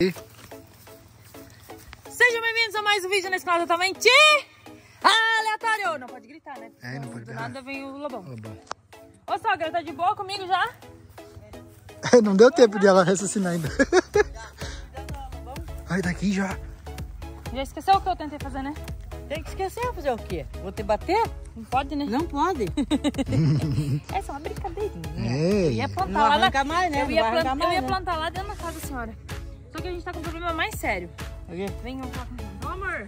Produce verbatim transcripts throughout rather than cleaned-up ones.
Sejam bem-vindos a mais um vídeo nesse canal totalmente aleatório. Não pode gritar, né? É, não pode Do gritar. nada vem o lobão. Lobão. Ô, sogra, tá de boa comigo já? Não deu tempo de ela raciocinar ainda. Ai, tá aqui já. Já esqueceu o que eu tentei fazer, né? Tem que esquecer, fazer o quê? Vou te bater? Não pode, né? Não pode. É só uma brincadeirinha. Ei. Eu ia plantar Não lá na... arranca mais, né? Eu Não ia, vai plantar, arrancar mais, eu ia né? plantar lá dentro da casa da senhora. Só que a gente tá com um problema mais sério. O quê? Vem, vamos falar com ele. Ô, amor.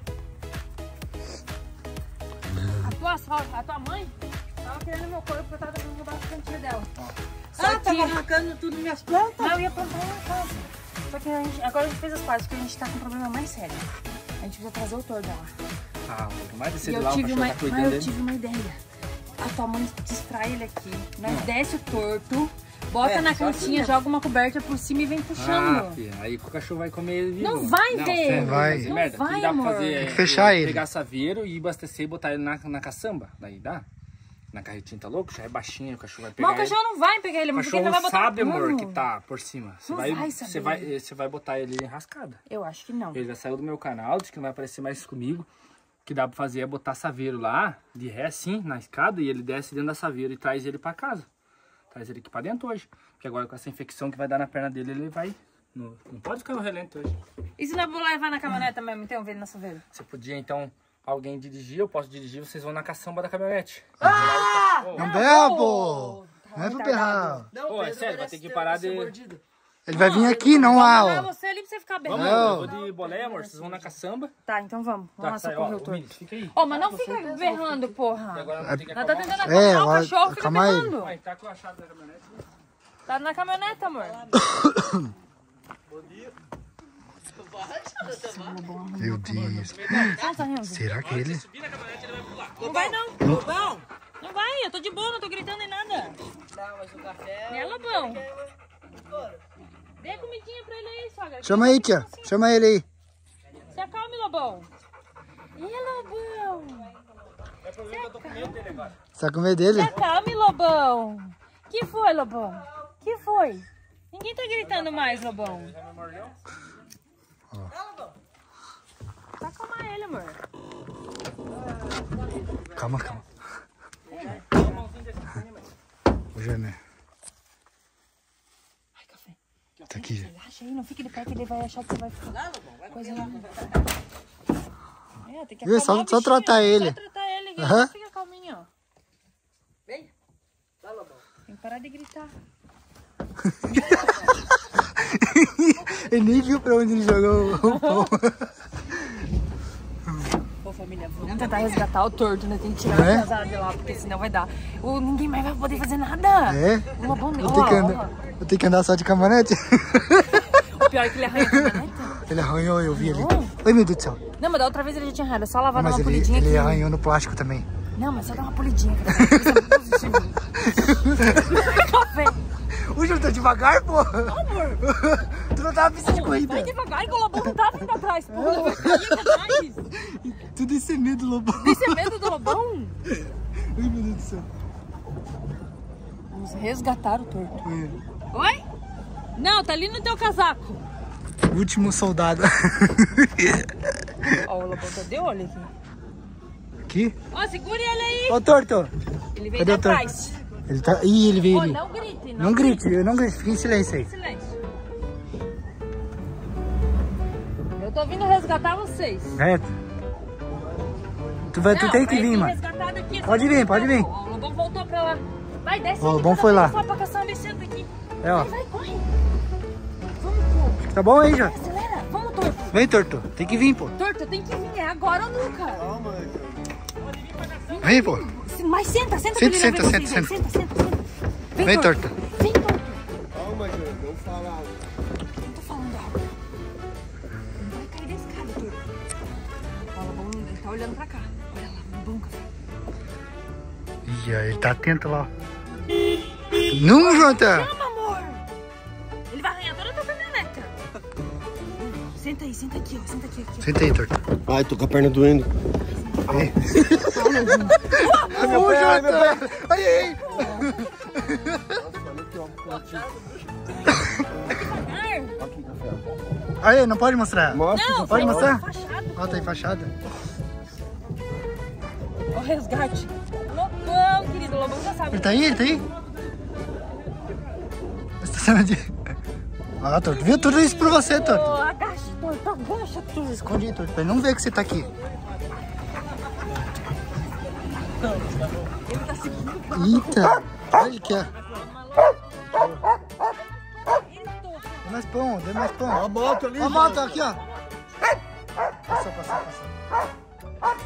A tua sogra, a tua mãe tava querendo meu corpo porque eu tava tentando roubar a cantinha dela. Só Ah, que... tava arrancando tudo minhas plantas. Não, eu ia plantar lá na casa. Só que a gente, agora a gente fez as pazes porque a gente tá com um problema mais sério. A gente precisa trazer o tordo lá. Ah, quanto mais E descer de eu lá, o tive, cachorro uma, tá mas cuidando eu dele. tive uma ideia. A tua mãe distrai ele aqui. Nós desce o torto, bota É, na só assim, cantinha, né? joga uma coberta por cima e vem puxando. Ah, filha, aí o cachorro vai comer ele vivo. Não vai, não, velho. sério, Não vai. fazer Não merda. vai, O que dá amor. pra fazer Tem que é fechar é ele. pegar saveiro e abastecer e botar ele na, na caçamba. Daí dá. Na carretinha, tá louco? Já é baixinho, o cachorro vai pegar Mas o cachorro não vai pegar ele, ele. O porque ele cachorro vai botar sabe, no amor, pano. que tá por cima. Você Não vai, vai você saber. vai, você vai botar ele enrascada. Eu acho que não. Ele já saiu do meu canal, disse que não vai aparecer mais comigo. O que dá pra fazer é botar saveiro lá, de ré assim, na escada, e ele desce dentro da saveiro e traz ele pra casa. Traz ele aqui pra dentro hoje. Porque agora com essa infecção que vai dar na perna dele, ele vai... No, não pode ficar no relento hoje. E se não vou levar na caminhonete mesmo, então, vendo na saveira? Você podia, então, alguém dirigir, eu posso dirigir, vocês vão na caçamba da caminhonete. Ah! Oh, Não berra, pô. Não é pro berrar. Não, Pô, é Pedro sério, vai merece ter que ter- parar ser de- mordido. Ele vai vir aqui, não Vou lá, mandar ó. você ali pra você ficar bem. vamos, Não. eu vou de boleia, amor, vocês vão na caçamba. Tá, então vamos. Vamos Tá, lá sai, ó, socorrer o ô, torto. Milho, fica aí. Ó, mas não fica berrando, E porra. agora nós temos que Nós tá acalmar. tentando É, acalmar o ó, cachorro, fica calma aí. berrando. Vai, tá com a chave da caminhonete. Tá na caminhonete, amor. Meu Deus. Não tá rindo. Será que é ele? Subir na caminhonete, ele vai pular. Não vai, não. Lobão! Não vai, eu tô de boa, não tô gritando nem nada. Não, mas o café... É, Lobão. Dê a comidinha pra ele aí, sogra. Chama aí, tia. Chama ele aí. Se acalme, Lobão. Ih, Lobão. É problema que eu tô com medo dele agora. Você tá com medo dele? Se acalme, Lobão. Que foi, Lobão? Que foi? Ninguém tá gritando mais, Lobão. Já me mordeu? Tá acalmar ele, amor. Calma, calma. Ô, Jané. Ai, café. Tá aqui, já. Relaxa aí, não fique de pé que ele vai achar que você vai ficar. Coisa lá. É, tem que Viu? acalmar Só- o só bichinho. tratar ele. Só tratar ele, Aham. fica calminho, ó. Vem. Vai, Lobão. Tem que parar de gritar. Ele nem viu pra onde ele jogou o pão. Ô, família, vamos tentar resgatar o torto, né? Tem que tirar É? o casado de lá, porque senão vai dar. O, ninguém mais vai poder fazer nada. É? O Lobão, Vou ó, ter, que ó, andar, vou ter que andar só de caminhonete? ó. O pior é que ele arranha a caminhonete. Ele arranhou, eu vi ali. Não. Oi, meu Deus do céu. Não, mas da outra vez ele já tinha arranhado. É só lavar, dar Mas uma ele, polidinha ele aqui. arranhou no plástico também. Não, mas só dá uma polidinha. Cara. Isso é muito positivo. Café. O Júlio tá devagar, pô. Amor, Tu não tava pensando de corrida. vai devagar que o Lobão não tá vindo atrás. Pô, ele vai cair aqui atrás. Tudo esse medo, Lobão. Esse é medo do Lobão? Ai, meu Deus do céu. Vamos resgatar o torto. É. Oi? Não, tá ali no teu casaco. Último soldado. Ó, o Lobão tá de olho aqui. Aqui? Ó, segure ele aí. Ô, torto. Ele veio Cadê de o torto? atrás. Ele tá... Ih, ele veio Ô, ali. não grite. Não, Não grite, eu não grite. Fica em silêncio aí. Silêncio. Eu tô vindo resgatar vocês. Reto. Tu, vai, tu Não, tem que vai vir, mano. resgatar daqui, Pode vir, pode vir. Ó, o Lobão voltou pra lá. Vai, desce Ó, o aqui, Lobão cada foi vez lá. Só pra caçamba e senta aqui. É, ó. Vai, vai, corre. Vamos, pô. Tá bom aí, já. Acelera. Vamos, Torto. Vem, torto. Tem que vir, pô. Torto, tem que vir. É agora ou nunca. Vem, pô. Mas senta, senta. Senta, pra ele senta, ver senta, vocês aí. Senta, senta, senta. Vem, torto. Vem, Torto. Calma, Júlio, não fala. Eu tô falando alto. Não vai cair da escada, Torto. Ó, o Lobão, ele tá olhando pra cá. Olha lá, o Lobão, café. Ih, ó, ele tá atento lá. Não, Jota. Chama, amor. Ele vai arranhar toda a tua caminhoneta. Senta aí, senta aqui, ó. Senta aqui, aqui. Senta aí, torto. Ai, tô com a perna doendo. Ai, Ó. meu pé, ai, meu pé. Ai, ai, ai. Devagar. Aqui, café. Aí, não pode mostrar. Mostra. Não, Pode foi mostrar? fachada. Ó, tá enfaixada. Ó, o resgate. Lobão, querido, o Lobão já sabe. Ele tá aí, ele tá aí? Estaciona de... Ó, Torto, viu tudo isso pra você, Torto. Ô, agacha, Torto, agacha, Torto. Esconde aí, Torto, pra ele não ver que você tá aqui. Ele tá seguindo. Eita, olha aqui, ó. Ele tô. Dê mais pão, dê mais pão. Ó a moto ali. Ó a moto aqui, ó. Passou, passou, passou.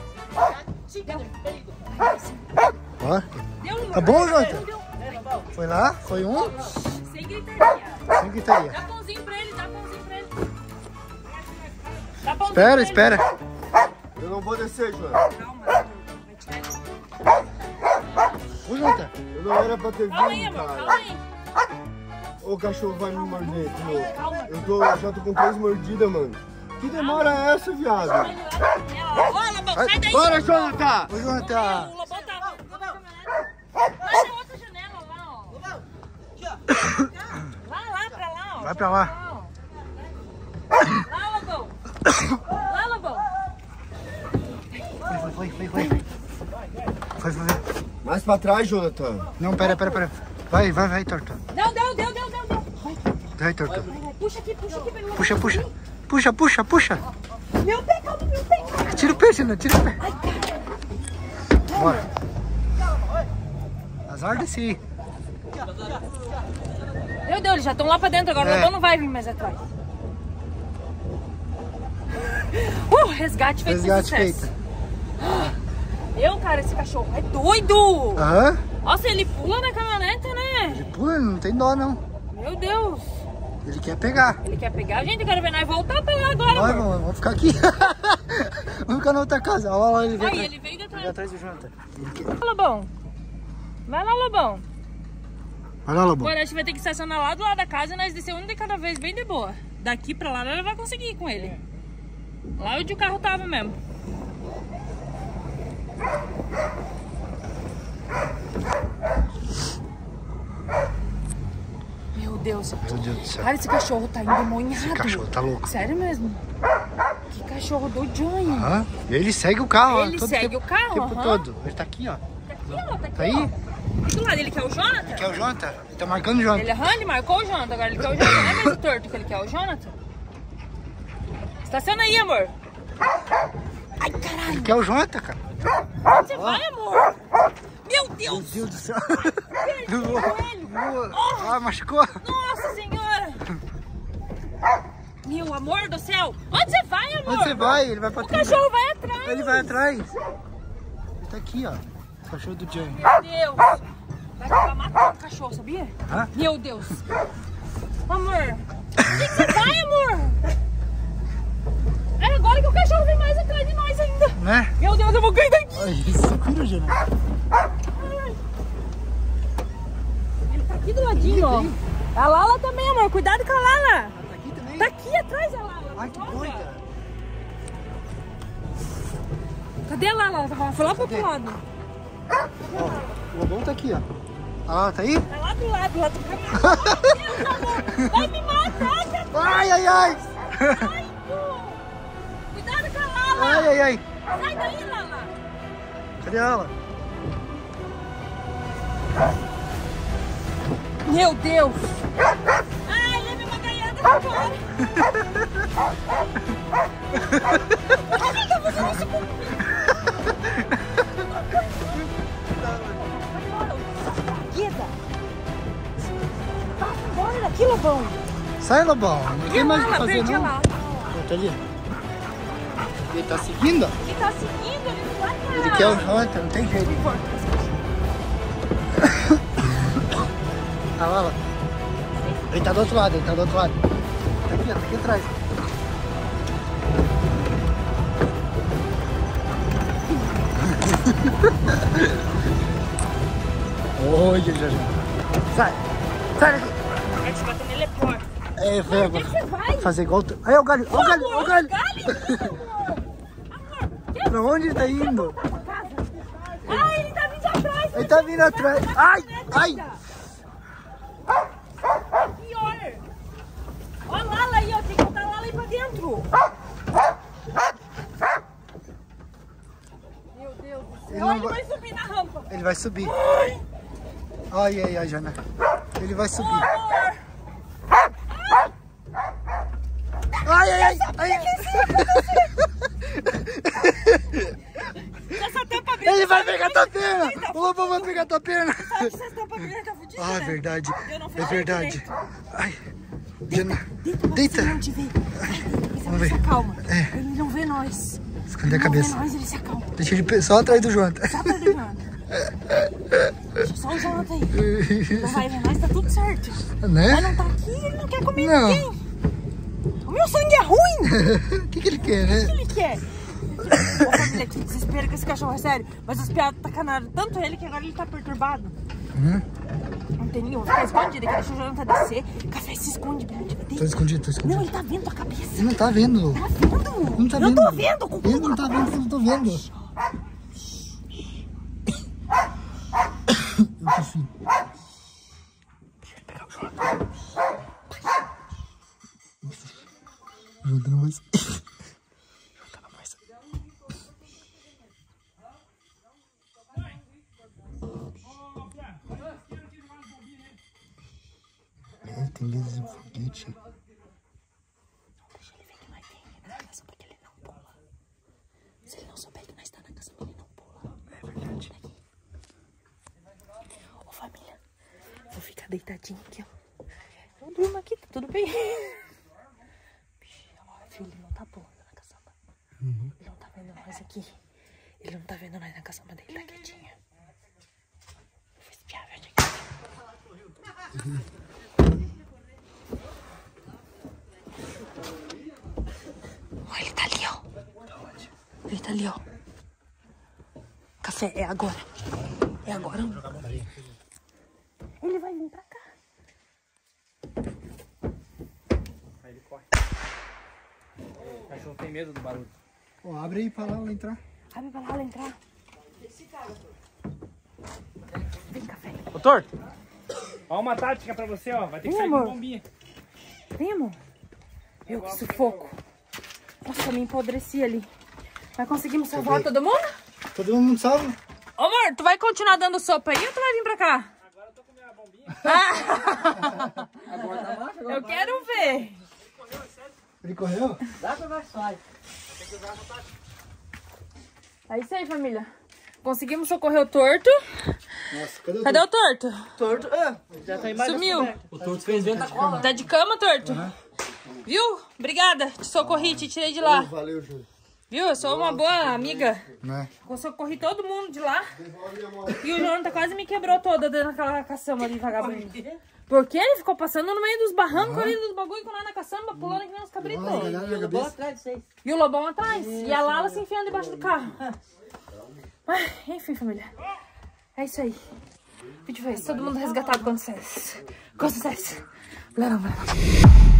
Ó, Deu um. tá bom, Jota? Deu, deu. Foi lá, foi um. Sem gritaria. Sem gritaria. Dá pãozinho pra ele, dá pãozinho pra ele. Dá pãozinho Espera, pra ele. espera. Eu não vou descer, João. Calma, vai tirar ele. Ô, Jota. Eu não era pra ter Calma aí, vindo, amor, calma cara. aí. O cachorro vai me morder, filho. Eu tô, já tô com três mordidas, mano. Que demora é essa, viado? Ó, Lobão, sai daí. Bora, Jonathan! Ô, Jota. O Lobão tá... Lá na outra janela, lá, ó. Lá, lá, pra lá, ó. Vai pra lá. Lá, Lobão. Lá, Lobão. Foi, foi, foi, foi, foi. Foi, foi. Mais pra trás, Jonathan. Não, pera, pera, pera. Vai, vai, vai, Torto. Deu, deu, deu, deu, deu, deu. Vai, Vai, Torto. vai, vai. Puxa aqui, puxa aqui pra ele não Puxa, puxa. Puxa, puxa, puxa. Meu pé, calma, meu pé. Tira o peixe, não, tira o pé. Bora. Azar desse aí. Meu Deus, eles já estão lá pra dentro agora. O É. Lobão não vai vir mais atrás. Uh, resgate feito com Resgate sucesso. feito. Meu, cara, esse cachorro é doido. Aham. Nossa, ele pula na caminhonete, né? Pula, não tem dó, não. Meu Deus. Ele quer pegar. Ele quer pegar a gente, eu quero ver nós voltar pra lá agora, Vai, amor. vamos, vamos ficar aqui. Vamos ficar na outra casa. Olha lá, ele veio Ai, atrás. ele veio Ele veio detrás. atrás do Jonathan. Ele quer... Vai, Lobão. Vai lá, Lobão. Vai lá, Lobão. Agora a gente vai ter que estacionar lá do lado da casa e nós descer um de cada vez, bem de boa. Daqui pra lá, ela vai conseguir ir com ele. Lá onde o carro tava mesmo. Meu Deus. Meu Deus do céu. Cara, esse cachorro tá endemoniado. Esse cachorro tá louco. Sério mesmo? Que cachorro doidinho. Aham. E ele segue o carro. ó, Ele todo segue tempo, o carro, O tempo aham. todo. Ele tá aqui, ó. Tá aqui, ó. Tá aqui, Tá aí? ó. Aqui do lado, ele quer o Jonathan? Quer o Jonathan? Ele tá marcando o Jonathan. Ele, aham, ele marcou o Jonathan, agora ele quer o Jonathan. Não é mais o torto que ele quer, o Jonathan. Estaciona aí, amor. Ai, caralho. Ele quer o Jonathan, cara. Onde você vai, amor? Meu Meu Deus. Deus do céu. Perdi o joelho. Ah, machucou? Nossa senhora. Meu amor do céu. Onde você vai, amor? Onde você vai? Ele vai pra O trás. cachorro vai atrás. Ele vai atrás. Ele tá aqui, ó. O cachorro do Johnny. Meu Deus. Vai acabar matando o cachorro, sabia? Hã? Meu Deus. Amor. Onde que você vai, amor? É agora que o cachorro vem mais atrás de nós ainda. Né? Meu Deus, eu vou cair daqui. Ai, isso, cura, Johnny. Ele tá aqui do ladinho, ó. A Lala também, amor. Cuidado com a Lala. Tá aqui também? Tá aqui atrás a Lala. Ai, que doida. Cadê a Lala? Ela foi lá pro outro lado. Ó, o Lobão tá aqui, ó. Ah, tá aí? Tá lá do lado, lá do caminhão. Vai me matar, cara. Ai, ai, ai. Ai, pô. Cuidado com a Lala. Ai, ai, ai. Sai daí, Lala. Cadê ela? Meu Deus. Ai, leve uma gaiada pra fora. Por que tá fazendo isso comigo? Guida. Vai embora daqui, Lobão. Sai, Lobão. Não tem mais o que fazer, perdi a não. Lala. Ó, tá ali. Ele tá seguindo, ó. Ele tá seguindo, ele não vai parar. Ele quer o Jonathan, não tem jeito. Ah, lá, lá. Ele tá do outro lado, ele tá do outro lado. Tá aqui, ó, tá aqui atrás. Oi, já, já. Sai, sai daqui. É que bater nele é pior. É, Onde é que você vai? fazer igual... tu- Aí, ó o galho, ó o galho, ó o galho. Galho, amor. Amor, Pra onde ele tá indo? ai, ele tá vindo atrás. Ele tá vindo atrás. Ai, ai. Pior. Olha a Lala aí, ó. Tem que botar a Lala aí pra dentro. Ele vai subir. Ai, ai, ai, Jana. Ele vai subir. Ai, ai, ai. ai. Essa tampa abriu. Ele vai pegar tua perna. O lobão vai pegar tua perna. Sabe se essa tampa abriu, tá fudida, Ah, né? verdade. Eu não É fechei verdade. direito. Ai. Jana. Deita. Deita. Não te vê. Vamos Vamos ver. ver. Se acalma. É. Ele não vê nós. Esconder a Ele cabeça. não vê nós, ele se acalma. Deixa ele só atrás do João. Só tá ligando. Deixa só o Jonathan aí. Não vai ver nós, tá tudo certo. Mas Né? não tá aqui, ele não quer comer Não. ninguém. O meu sangue é ruim. O que, que ele quer, né? O que ele quer? Ô família, que desespero que esse cachorro é sério. Mas os piados tacanaram tanto ele que agora ele tá perturbado. Uhum. Não tem nenhum. Fica escondido aqui, deixa o Jonathan descer. Café se esconde, Brilhante. Tô escondido, tô Não, escondido. ele tá vendo a cabeça. Ele não tá vendo. Tá vendo? Não tá eu vendo. tô vendo. Com Ele não tá vendo, eu não tô vendo. Eu tossi. pegar o Jonathan. O Jonathan não vai sair. Jonathan não vai sair. É, tem medo de foguete. Deixa ele ver que nós tem na casa porque ele não pula. Se ele não souber que nós está na casa, ele não pula. É verdade. Ô família, vou ficar deitadinho aqui, ó. Eu durmo aqui, tá tudo bem. Ó, filho, ele não tá pulando na caçamba. Uhum. Ele não tá vendo nós aqui. Ele não tá vendo nós na caçamba dele, tá quietinho. Vou espiar, velho. Ó, ele tá ali, ó. Ele tá ali, ó. Café, é agora. É agora. Ele vai vir pra cá. Aí ele corre. O cachorro tem medo do barulho. Ó, abre aí pra lá ela entrar. Abre pra lá, ela entrar. Vem, café. Ô, Torto. Ó uma tática pra você, ó. Vai ter que Vem, sair com amor. bombinha. Vem, amor. Meu, que sufoco. Nossa, eu me empodreci ali. Mas conseguimos salvar todo mundo? Todo mundo salva? Ô, amor, tu vai continuar dando sopa aí ou tu vai vir pra cá? Agora eu tô com minha bombinha. Ah, Agora tá macho, agora eu quero ver. Ele correu? dá pra ver só. É isso aí, família. Conseguimos socorrer o Torto. Nossa, cadê o Cadê o Torto? Torto, ah, já tá embaixo. Sumiu. O Torto fez vento da cola. Tá de cama, Torto? Viu? Obrigada. Te socorri, te tirei de lá. Valeu, Júlio. Viu? Eu sou uma boa amiga. Né? Eu socorri todo mundo de lá. E o Jonathan quase me quebrou toda dentro daquela caçamba ali, vagabundo. Porque ele ficou passando no meio dos barrancos ali, dos bagulho com nada na caçamba, pulando que nem uns cabritos. Olha, olha a Vou cabeça. atrás de vocês. E o Lobão atrás. E a Lala se enfiando debaixo do carro. Ai, enfim, família. É isso aí. Vídeo foi esse. Todo mundo resgatado com sucesso. Com sucesso. Leva, leva.